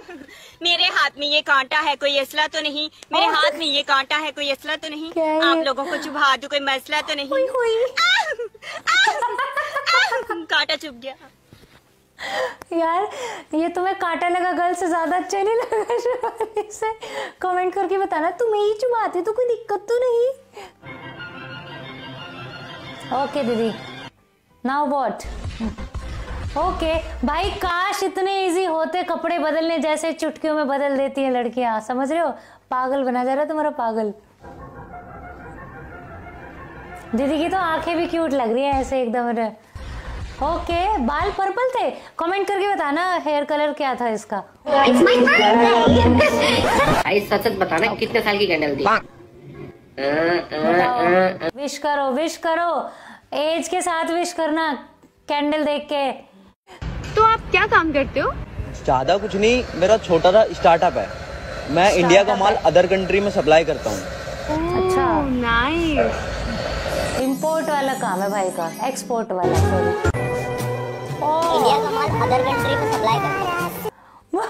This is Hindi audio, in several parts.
मेरे हाथ में ये कांटा है, कोई असला तो नहीं। मेरे हाथ में ये कांटा है, कोई असला तो नहीं। आप लोगों को चुभा दूं, कोई मसला तो नहीं। कांटा चुभ गया। यार ये तुम्हें कांटा लगा गर्ल से ज्यादा अच्छा नहीं लगा शिवानी से? कमेंट करके बताना, तुम्हें ही चुभाती तो कोई दिक्कत तो नहीं। ओके दीदी, नाउ व्हाट? ओके भाई, काश इतने इजी होते कपड़े बदलने, जैसे चुटकियों में बदल देती है लड़कियां, समझ रहे हो? पागल बना जा रहा है तुम्हारा पागल। दीदी की तो आंखें भी क्यूट लग रही है ऐसे एकदम। ओके, बाल पर्पल थे? कमेंट करके बताना हेयर कलर क्या था इसका। भाई सच सच बताना कितने साल की कैंडल थी? विश करो, विश करो, एज के साथ विश करना कैंडल देख के। तो आप क्या काम करते हो? ज्यादा कुछ नहीं, मेरा छोटा सा स्टार्टअप है। मैं इंडिया का माल अदर कंट्री में सप्लाई करता हूँ। अच्छा, नाइस। इंपोर्ट वाला काम है भाई का, एक्सपोर्ट वाला सॉरी। इंडिया का माल अदर कंट्री में सप्लाई करता है।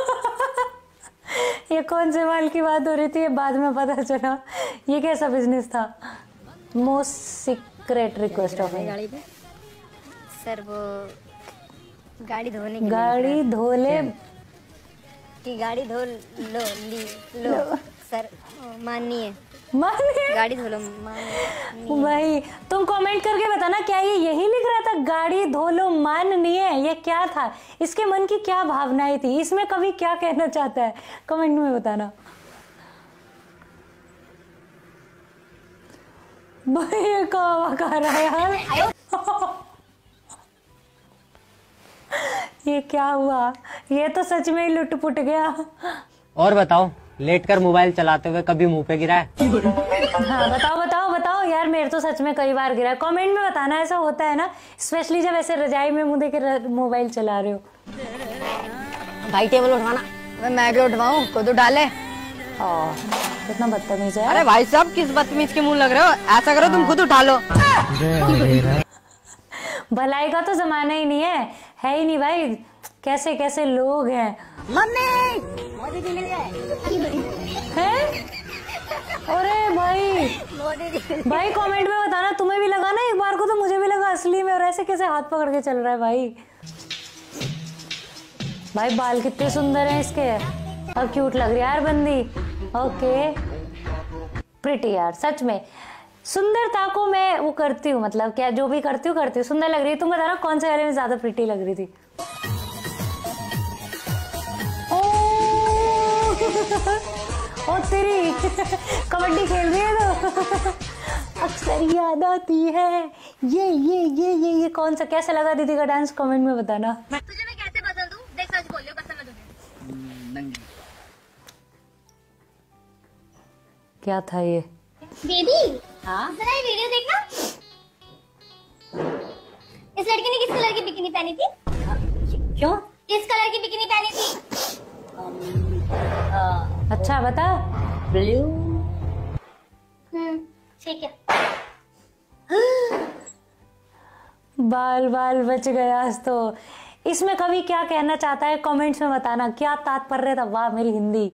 ये कौन से माल की बात हो रही थी, ये बाद में पता चला। ये कैसा बिजनेस था? मोस्ट सीक्रेट रिक्वेस्ट ऑफ गाड़ी पे सर, वो गाड़ी धोने की गाड़ी धो ले कि गाड़ी धो लो सर, माननीय मानिए गाड़ी धो लो माननीय। भाई तुम कमेंट करके बताना, क्या ये यही लिख रहा था गाड़ी धो लो माननीय? ये क्या था, इसके मन की क्या भावनाएं थी, इसमें कभी क्या कहना चाहता है, कमेंट में बताना भाई। ये कहाँ कर रहा है यार? ये क्या हुआ? ये तो सच में ही लुट-पुट गया। और बताओ, लेटकर मोबाइल चलाते हुए कभी मुंह पे गिरा है? हाँ बताओ बताओ बताओ यार, मेरे तो सच में कई बार गिरा है। कमेंट में बताना, ऐसा होता है ना, स्पेशली जब ऐसे रजाई में मुंह देके मोबाइल चला रहे हो। भाई टेबल उठवाना। मैं क्यों उठवाऊं, खुद उठा ले। कितना बदतमीज है। अरे भाई साहब, किस बदतमीज के मुंह लग रहे हो? ऐसा करो तुम खुद उठा लो। भलाई का तो जमाना ही नहीं है ही नहीं भाई। कैसे कैसे लोग हैं। मम्मी मोदी जी मिल गए। हैं? अरे भाई भाई कमेंट में बताना, तुम्हें भी लगा ना एक बार को, तो मुझे भी लगा असली में। और ऐसे कैसे हाथ पकड़ के चल रहा है भाई? भाई बाल कितने सुंदर हैं इसके, और क्यूट लग रही है यार बंदी। ओके प्रिटी यार, सच में सुंदरता को मैं वो करती हूँ, मतलब क्या जो भी करती हूँ सुंदर लग रही है। तुम बताना कौन से वाले में ज्यादा प्रिटी लग रही थी? ओ तेरी कबड्डी खेल रही है तो अक्सर याद आती है। ये कौन सा, कैसा लगा दीदी का डांस? कमेंट में बताना। तुझे मैं कैसे बदल दूं? देख सच बोलियो, कसम है तुझे। क्या था ये? बेबी हाँ जरा ये वीडियो देखना। इस लड़की ने किस कलर की बिकिनी पहनी थी? क्यों? किस कलर की बिकिनी पहनी थी? अच्छा बता। ब्लू। ठीक है। बाल बाल बच गया आज तो। इसमें कभी क्या कहना चाहता है कमेंट्स में बताना, क्या तात्पर्य था? वाह मेरी हिंदी।